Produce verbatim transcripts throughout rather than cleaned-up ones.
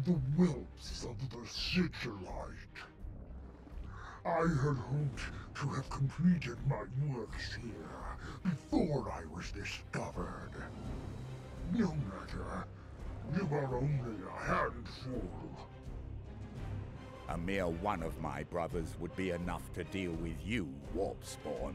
the whelps of the Sigilite. I had hoped to have completed my works here before I was discovered. No matter, you are only a handful. A mere one of my brothers would be enough to deal with you, warp spawn.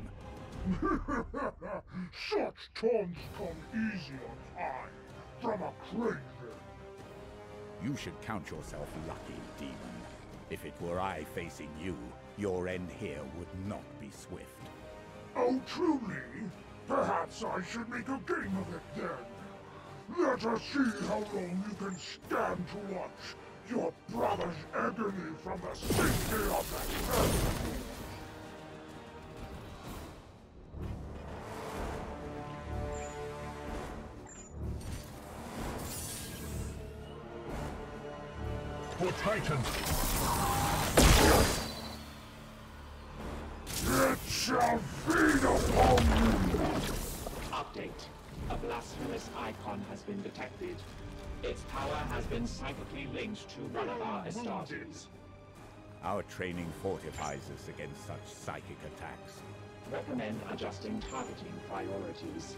Such taunts come easy on high, from a craven. You should count yourself lucky, demon. If it were I facing you, your end here would not be swift. Oh, truly? Perhaps I should make a game of it then. Let us see how long you can stand to watch your brother's agony from the safety of the temple. For Titan! It shall feed upon you! Update. A blasphemous icon has been detected. Its power has been psychically linked to one of our Astartes. Our training fortifies us against such psychic attacks. Recommend adjusting targeting priorities.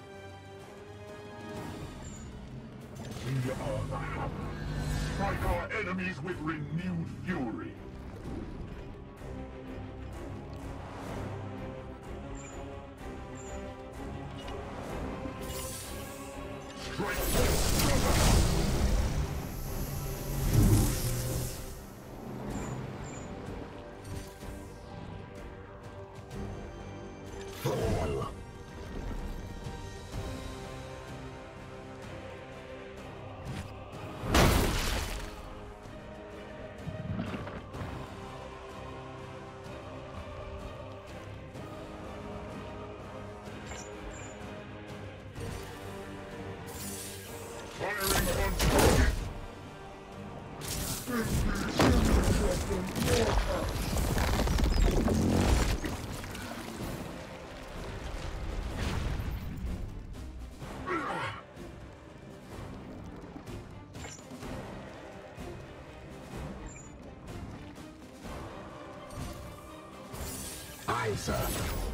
We are the Hammer. Strike our enemies with renewed fury. Strike Fall. Firing on target! Aye, sir.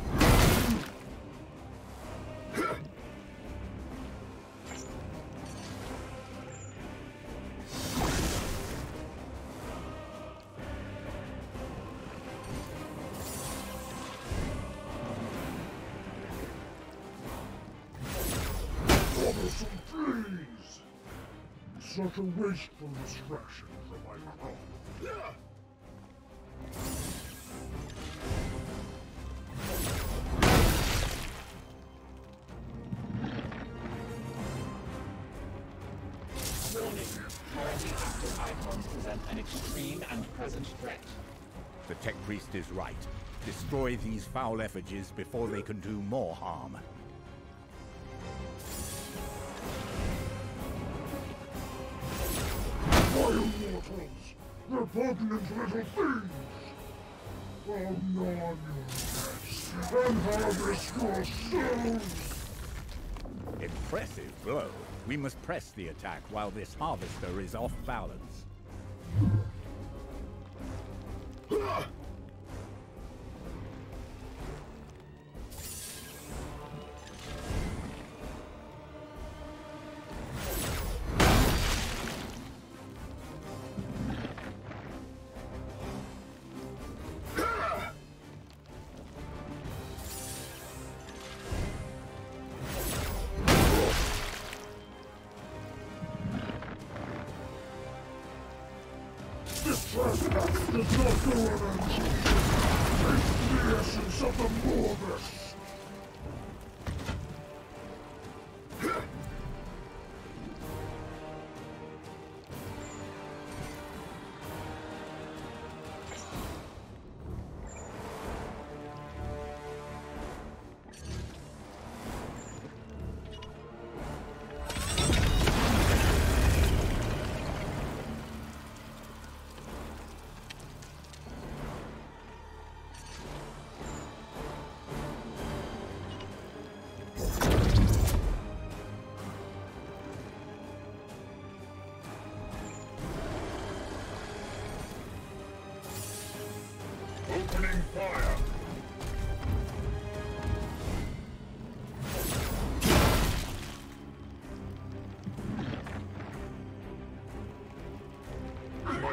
Troublesome trees! Such a wasteful distraction from my crop. Warning. Currently active icons present an extreme and present threat. The Tech Priest is right. Destroy these foul effigies before they can do more harm. Vile mortals! Repugnant little things! I'll gnaw on your heads and harvest your souls! Impressive blow. We must press the attack while this harvester is off balance. This trespass does not go unanswered. Taste the essence of the Morbus.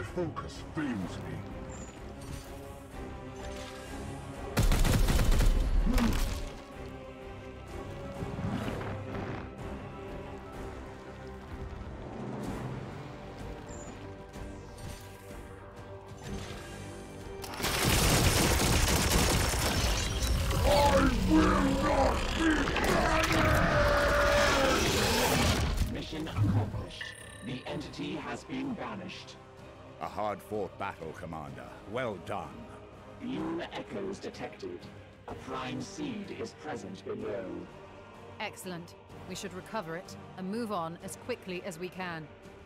focus fails me. Mission accomplished. The entity has been banished. A hard-fought battle, Commander. Well done. Lunar echoes detected. A prime seed is present below. Excellent. We should recover it and move on as quickly as we can.